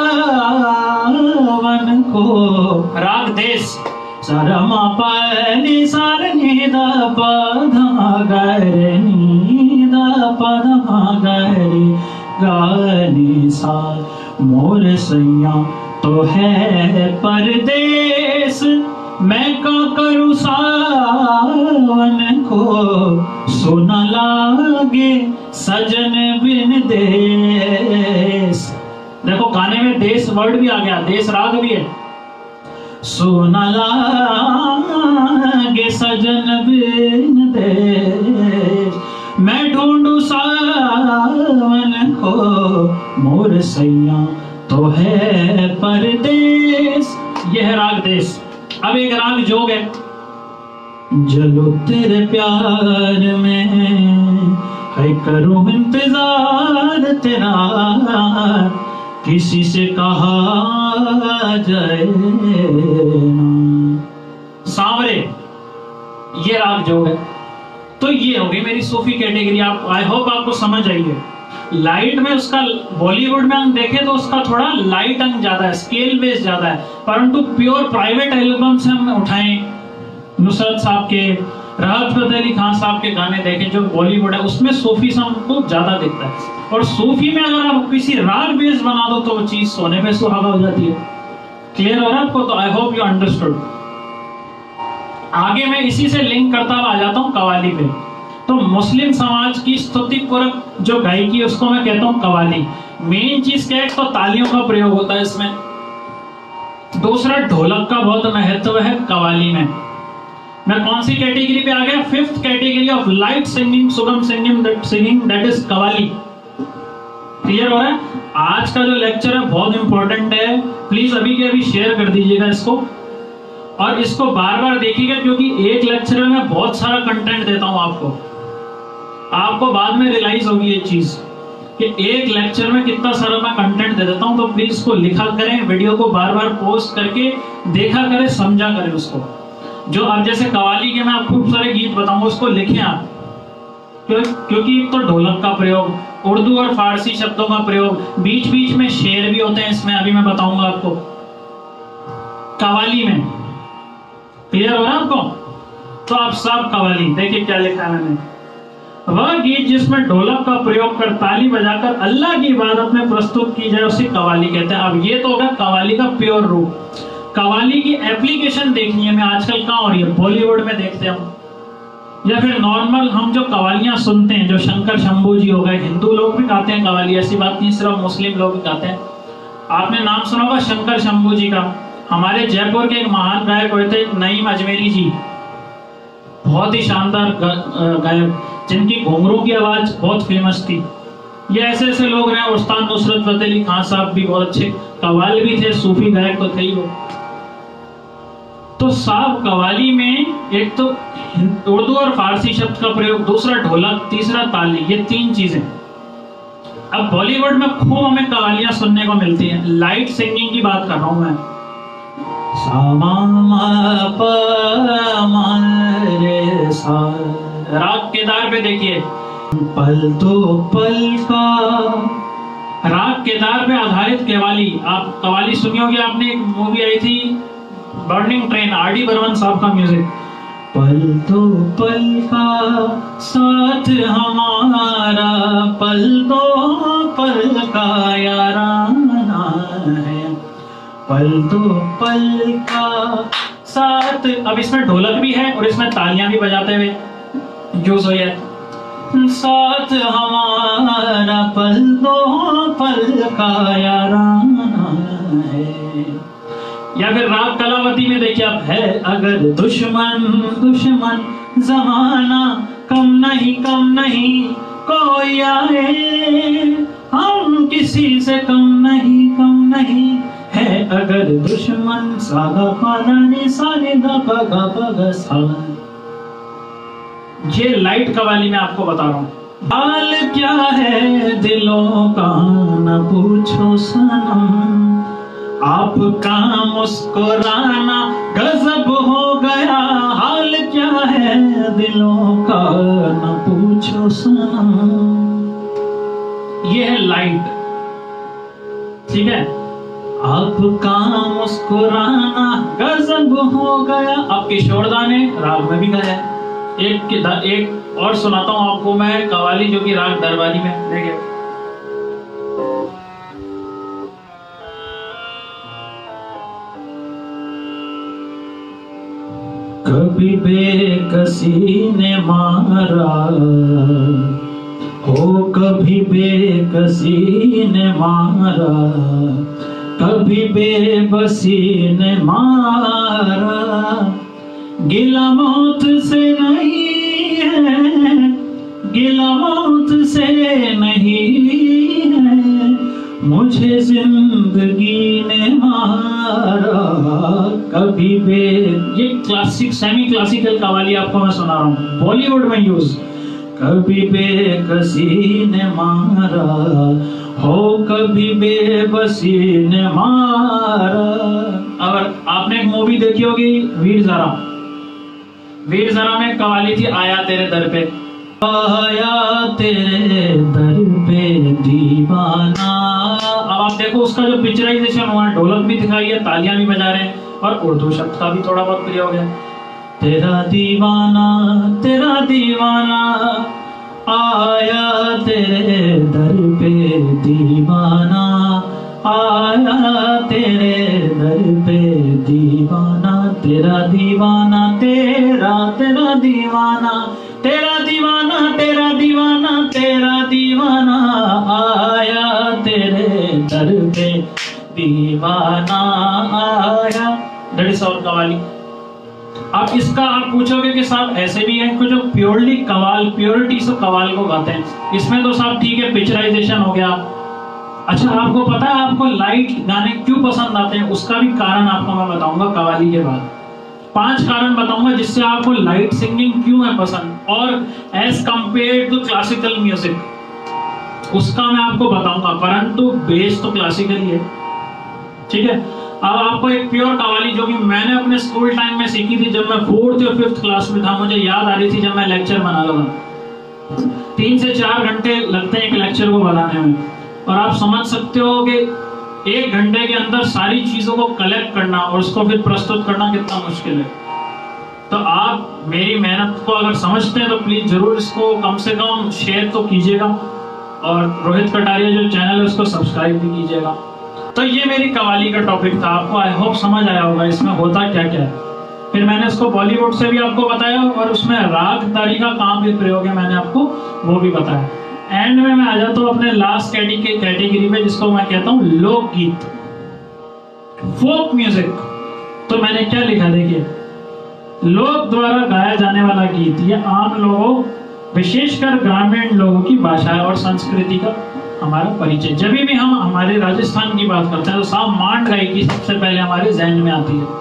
सावन को। राग देश। सरमा पनी सर निदा पधा गरे, निदा पधा गरे गानी सा। मोर सैया तो है परदेस, मैं का करूं सावन को। सुना लागे सजन बिन देश। देखो गाने में देश वर्ड भी आ गया, देश राग भी है। सुना लागे सजन बिन देश, मैं ढूंढू सावन को। मोर सैया तो है परदेश। यह है राग देश। अब एक राग जोग है। जलो तेरे प्यार में है, करूं इंतजार तेरा, किसी से कहा जाए ना। सांवरे, ये राग जोग है। तो ये होगी मेरी सूफी कैटेगरी। आप, आई होप आपको समझ आई है। लाइट में उसका, बॉलीवुड में हम देखें तो उसका थोड़ा लाइट अंग ज्यादा है, स्केल बेस ज्यादा है, परंतु प्योर प्राइवेट एल्बम से हम उठाएं, नुसरत साहब के, राहत फतेह अली खान साहब के गाने देखें जो बॉलीवुड है, उसमें सूफी हमको ज्यादा दिखता है। और सूफी में अगर आप किसी राग बेस बना दो तो वो चीज सोने पे सुहागा हो जाती है। क्लियर हो रहा है आपको? तो आई होप यू अंडरस्टूड। आगे मैं इसी से लिंक करता हुआ आ जाता हूँ कवाली पे। तो मुस्लिम समाज की स्तुतिपूर्वक जो गायकी है उसको मैं कहता हूँ कवाली। मेन चीज क्या है? तो तालियों का प्रयोग होता है इसमें। दूसरा, ढोलक का बहुत महत्व है कवाली में। मैं कौन सी कैटेगरी पे आ गया? Fifth category of light singing, सुगम singing, that is qawwali. Clear हो रहा है? आज का जो लेक्चर है बहुत इंपॉर्टेंट है। प्लीज अभी के अभी शेयर कर दीजिएगा इसको, और इसको बार बार देखिएगा, क्योंकि एक लेक्चर में मैं बहुत सारा कंटेंट देता हूं आपको बाद में रियलाइज होगी ये चीज कि एक लेक्चर में कितना सारा मैं कंटेंट दे देता हूं। तो प्लीज इसको लिखा करें, वीडियो को बार बार पोस्ट करके देखा करें, समझा करें उसको। जो अब जैसे कवाली के मैं आपको खूब सारे गीत बताऊंगा, उसको लिखें आप, क्योंकि एक तो ढोलक का प्रयोग, उर्दू और फारसी शब्दों का प्रयोग, बीच बीच में शेर भी होते हैं इसमें, अभी मैं बताऊंगा आपको कवाली में। क्लियर हो रहा है आपको? तो आप सब कवाली देखिए क्या लिखा है मैंने। वह गीत जिसमें ढोलक का प्रयोग कर ताली बजाकर अल्लाह की इबादत में प्रस्तुत की जाए उसे कवाली कहते हैं। अब ये तो होगा कवाली का प्योर रूप। कवाली की एप्लीकेशन देखनी है मैं आजकल कहाँ हो रही है? बॉलीवुड में देखते हैं, या फिर नॉर्मल हम जो कवालियां सुनते हैं, जो शंकर शंभू जी हो गए, हिंदू लोग भी गाते हैं कवाली, ऐसी बात नहीं, सिर्फ मुस्लिम लोग भी गाते हैं। आपने नाम सुना होगा शंकर शंभू जी का। हमारे जयपुर के एक महान गायक हुए थे नईम अजमेरी जी, बहुत ही शानदार गायक, जिनकी घुंघरू की आवाज बहुत फेमस थी। ये ऐसे ऐसे लोग रहे। उस्ताद नुसरत फतेह अली खान साहब भी बहुत अच्छे कव्वाल भी थे, सूफी गायक तो थे ही वो। तो साहब कव्वाली में एक तो उर्दू और फारसी शब्द का प्रयोग, दूसरा ढोलक, तीसरा ताली, ये 3 चीजें। अब बॉलीवुड में खूब हमें कव्वालियां सुनने को मिलती हैं। लाइट सिंगिंग की बात कर रहा हूं मैं। राग केदार पे देखिए, पल तो पल का, राग केदार पे आधारित कव्वाली। आप कव्वाली सुनी होगी आपने, एक मूवी आई थी burning train, R D Burman साहब का म्यूजिक। पल तो पल का साथ हमारा, पल तो पल का याराना है, पल तो पल का साथ। अब इसमें ढोलक भी है और इसमें तालियां भी बजाते हुए यूज हुई है। साथ हमारा पल दो पल का याराना है। या फिर राग कलावती में देखिए आप, है अगर दुश्मन दुश्मन जमाना कम नहीं कोई आए, हम किसी से कम नहीं है अगर दुश्मन। सागा पानी सारे दा पगा पगा सा। ये लाइट कवाली में आपको बता रहा हूँ। हाल क्या है दिलों का न पूछो सनम, आपका मुस्कुराना गजब हो गया। हाल क्या है दिलों का न पूछो सनम। ये है लाइट, ठीक है। आपका मुस्कुराना गजब हो गया। अब किशोरदा ने राग में भी गाया। एक और सुनाता हूं आपको मैं कवाली, जो कि राग दरबारी में। देखिए, कभी बेकसी ने मारा हो, कभी बेकसी ने मारा, कभी बेबसी ने मारा। गिला मौत से नहीं है, गिला मौत से नहीं है, मुझे जिंदगी ने मारा। कभी ये क्लासिक सेमी क्लासिकल कवाली आपको मैं सुना रहा हूँ, बॉलीवुड में यूज। कभी बेकसी ने मारा हो, कभी बेबसी ने मारा। अगर आपने एक मूवी देखी होगी वीर ज़ारा, वीर ज़ारा में कवाली थी, आया तेरे दर पे, आया तेरे दर पे दीवाना। अब आप देखो उसका जो पिक्चराइजेशन हुआ, ढोलक भी दिखाई है, तालियां भी बजा रहे हैं, और उर्दू शब्द का भी थोड़ा बहुत प्रयोग है। तेरा दीवाना आया तेरे दर पे दीवाना, आया तेरे दर पे दीवाना। तेरा दीवाना तेरा दीवाना, तेरा दीवाना तेरा दीवाना, तेरा दीवाना आया तेरे दर पे दीवाना आया। That is our qawwali. आप इसका आप पूछोगे कि साहब ऐसे भी हैं कुछ जो प्योरली कवाल, प्योरिटी से कवाल को गाते हैं। इसमें तो साहब ठीक है, पिक्चराइजेशन हो गया। अच्छा, आपको पता है आपको लाइट गाने क्यों पसंद आते हैं? उसका भी कारण आपको मैं बताऊंगा कवाली के बाद। 5 कारण बताऊंगा जिससे आपको लाइट सिंगिंग क्यों है पसंद, और as compare to classical music उसका मैं आपको बताऊंगा, परंतु बेस तो क्लासिकल ही है, ठीक है। अब आपको एक प्योर कवाली जो कि मैंने अपने स्कूल टाइम में सीखी थी, जब मैं 4th या 5th क्लास में था, मुझे याद आ रही थी जब मैं लेक्चर बना रहा था। 3 से 4 घंटे लगते हैं एक लेक्चर को बनाने में, और आप समझ सकते हो कि 1 घंटे के अंदर सारी चीजों को कलेक्ट करना और उसको फिर प्रस्तुत करना कितना मुश्किल है। तो आप मेरी मेहनत को अगर समझते हैं तो प्लीज जरूर इसको कम से कम शेयर तो कीजिएगा, और रोहित कटारिया जो चैनल है उसको सब्सक्राइब भी कीजिएगा। तो ये मेरी कवाली का टॉपिक था, आपको आई होप समझ आया होगा इसमें होता क्या क्या है। फिर मैंने उसको बॉलीवुड से भी आपको बताया और उसमें राग तारी का काम भी प्रयोग है, मैंने आपको वो भी बताया। एंड में मैं आ जाता हूँ अपने लास्ट कैटेगरी में, जिसको मैं कहता हूँ लोकगीत, फोक म्यूजिक। तो मैंने क्या लिखा देखिए, लोक द्वारा गाया जाने वाला गीत, ये आम लोगों विशेषकर ग्रामीण लोगों की भाषा और संस्कृति का हमारा परिचय। जब भी हम हमारे राजस्थान की बात करते हैं तो साहब मांड गायकी सबसे पहले हमारे ज़हन में आती है।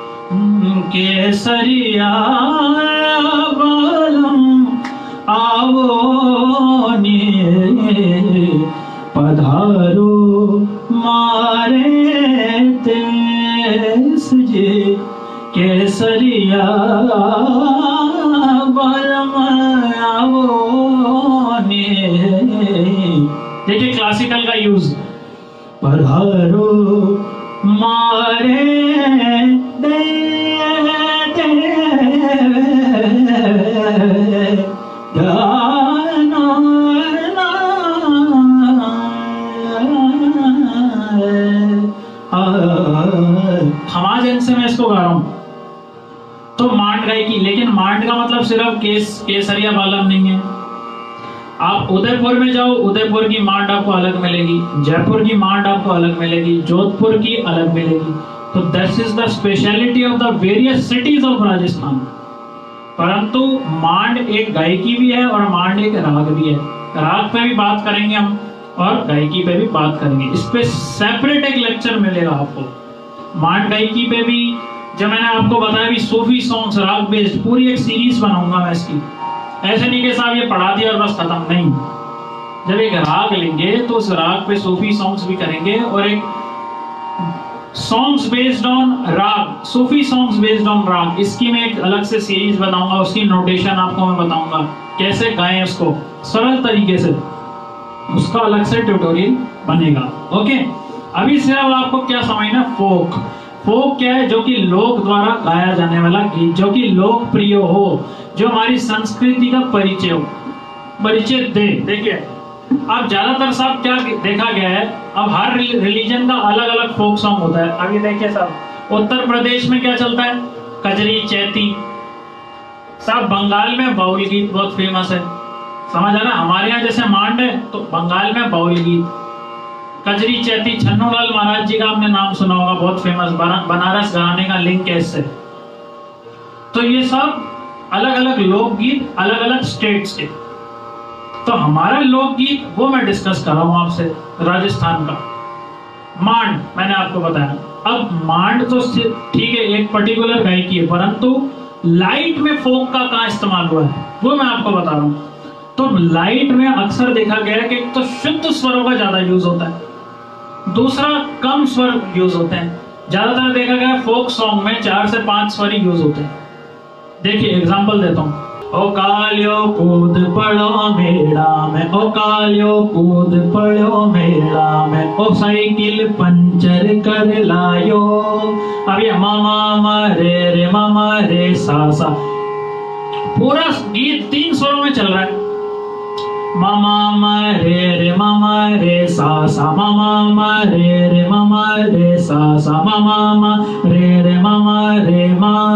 केसरिया बालम आवो ने पधारो मारे देश जे, केसरिया बालम आवो ने। देखिए क्लासिकल का यूज, पधारो मारे खमाजन से मैं इसको गा रहा हूं। तो मांड गायकी, लेकिन मांड का मतलब सिर्फ केसरिया बालम नहीं है। आप उदयपुर में जाओ, उदयपुर की मांड आपको अलग मिलेगी, जयपुर की मांड आपको अलग मिलेगी, जोधपुर की अलग मिलेगी। तो this is the speciality of the various cities of Rajasthan. परंतु मांड एक गायकी भी है और मांड एक राग भी है। राग पे भी बात करेंगे हम और गायकी पे भी बात करेंगे। इस पे सेपरेट एक लेक्चर मिलेगा आपको। मांड गायकी पे भी, जब मैंने आपको बताया भी सूफी सॉन्ग्स राग बेस्ड, पूरी एक सीरीज बनाऊंगा मैं इसकी। ऐसे नहीं कि साहब ये पढ़ा दिया और बस खत्म, नहीं। जब एक राग लेंगे तो उस राग पे सूफी सॉन्ग्स भी करेंगे और एक सॉन्ग्स बेस्ड ऑन राग, सूफी सॉन्ग्स बेस्ड ऑन राग, इसकी मैं एक अलग से सीरीज बनाऊंगा। उसकी नोटेशन आपको मैं बताऊंगा कैसे गाएं उसको सरल तरीके से, उसका अलग से ट्यूटोरियल बनेगा। ओके, अभी सिर्फ आपको क्या समझना, फोक। फोक क्या है? जो कि लोक द्वारा गाया जाने वाला गीत, जो कि लोकप्रिय हो, जो हमारी संस्कृति का परिचय हो, परिचय दे। देखिए अब ज्यादातर साहब क्या देखा गया है, अब हर रिलीजन का अलग अलग फोक सॉन्ग होता है। अभी देखिए साहब, उत्तर प्रदेश में क्या चलता है, कजरी चैती। साहब बंगाल में बाउल गीत बहुत फेमस है, समझ आ रहा। हमारे यहाँ जैसे मांड है तो बंगाल में बाउल गीत, कजरी चैती। छन्नूलाल महाराज जी का आपने नाम सुना होगा, बहुत फेमस, बनारस घराने का लिंक है इससे। तो ये सब अलग अलग लोकगीत, अलग अलग स्टेट्स के। तो हमारा लोकगीत वो मैं डिस्कस कर रहा हूं आपसे, राजस्थान का मांड मैंने आपको बताया। अब मांड तो ठीक है, एक पर्टिकुलर गायकी है, परंतु लाइट में फोक का कहाँ इस्तेमाल हुआ है वो मैं आपको बता रहा हूं। तो लाइट में अक्सर देखा गया है कि एक तो शुद्ध स्वरों का ज्यादा यूज होता है, दूसरा कम स्वर यूज होते हैं। ज्यादातर देखा गया फोक सॉन्ग में 4 से 5 स्वर यूज होते हैं। देखिए एग्जांपल देता हूँ। ओ कालियो कूद पड़ो मेला में, ओ कालियो कूद पड़ो मेला में, ओ साइकिल पंचर कर लायो। अब ये मामा रे मामा रे सा सा, पूरा गीत 3 स्वरों में चल रहा है। मामा रे मामा रे सा सा, मामा रे मामा रे सा सा, मामा रे मामा रे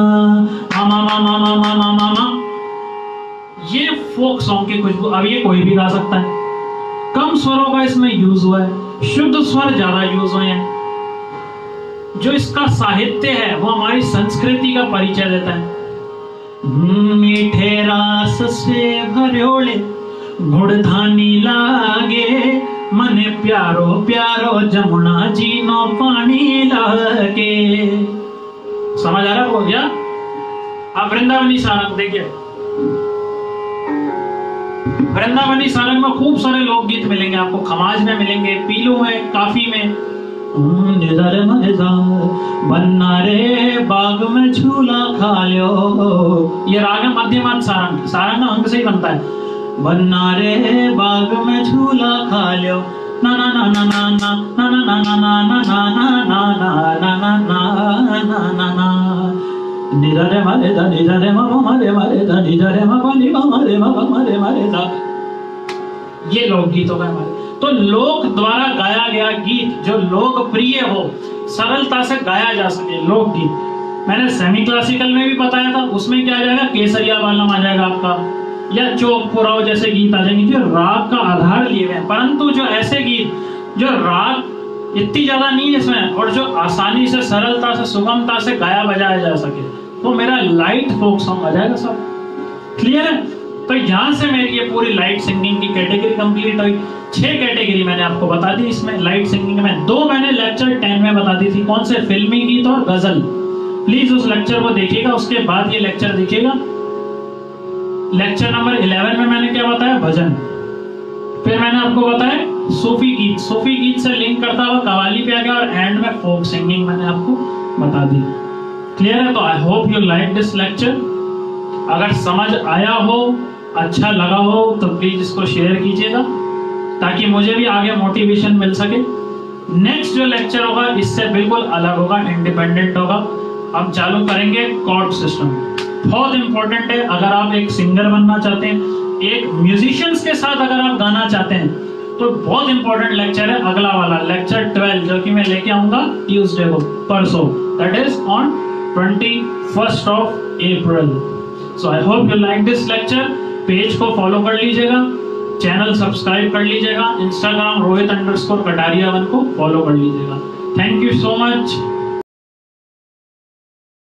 मामा। ये फोक सॉन्ग की खुशबू। अब ये कोई भी गा सकता है, कम स्वरों का इसमें यूज हुआ है, शुद्ध स्वर ज्यादा यूज हुए हैं। जो इसका साहित्य है वो हमारी संस्कृति का परिचय देता है। मीठे रास से भरोले गुड़धानी लागे, मने प्यारो प्यारो जमुना जी नो पानी लागे। समझ आ रहा है वो? या आप वृंदावनी सारंग देखिए, वृंदावनी सारंग में खूब सारे लोकगीत मिलेंगे आपको। खमाज में मिलेंगे, पीलू में, काफी में। बन्ना रे बाग में झूला खा लो, ये राग है मध्यमात सारंग। सारंग अंग से ही बनता है। बन्ना रे बाग में झूला खा लो, ना ना ना ना ना ना ना ना ना ना ना ना ना ना ना ना ना ना। निजा रे मारे दा, निजा रे मामा मारे मारे दा, निजा रे मामा निमा मारे मामा मारे मारे दा। ये लोकगीत होगा हमारे। तो लोक द्वारा गाया गया गीत जो लोकप्रिय हो, सरलता से गाया जा सके, लोकगीत। मैंने सेमी क्लासिकल में भी बताया था, उसमें क्या आ जाएगा, केसरिया बालम आ जाएगा आपका, या चौक पुराव जैसे गीत आ जाएंगे जो राग का आधार लिए हुए हैं। परंतु जो ऐसे गीत जो राग इतनी ज्यादा नहीं है इसमें और जो आसानी से, सरलता से, सुगमता से गाया बजाया जा सके, तो मेरा लाइट फोक सॉन्ग आ जाएगा सब। क्लियर है? तो यहाँ से मेरी ये पूरी लाइट सिंगिंग की कैटेगरी कंप्लीट हुई। 6 कैटेगरी मैंने आपको बता दी इसमें लाइट सिंगिंग में। 2 मैंने लेक्चर 10 में बता दी थी, कौन से, फिल्मी गीत और गजल। प्लीज उस लेक्चर को देखिएगा, उसके बाद ये लेक्चर देखिएगा। लेक्चर नंबर 11 में मैंने क्या बताया, भजन। फिर मैंने आपको बताया सूफी गीत, सूफी गीत से लिंक करता हुआ कवाली पे आ गया, और एंड में फोक सिंगिंग मैंने आपको बता दी। क्लियर है? तो I hope you like this lecture. अगर समझ आया हो, अच्छा लगा हो, तो प्लीज इसको शेयर कीजिएगा ताकि मुझे भी आगे मोटिवेशन मिल सके। नेक्स्ट जो लेक्चर होगा इससे बिल्कुल अलग होगा, इंडिपेंडेंट होगा। हम चालू करेंगे कॉर्ड सिस्टम। बहुत इंपॉर्टेंट है, अगर आप एक सिंगर बनना चाहते हैं, एक म्यूजिशियंस के साथ अगर आप गाना चाहते हैं, तो बहुत इंपॉर्टेंट लेक्चर है अगला वाला, लेक्चर 12, जो कि मैं लेके आऊंगा ट्यूसडे को, परसों, that is on 21st of April। So I hope you like this lecture. Page को फॉलो कर लीजिएगा, चैनल सब्सक्राइब कर लीजिएगा, इंस्टाग्राम Rohit_Kataria 1 को फॉलो कर लीजिएगा। Thank you so much.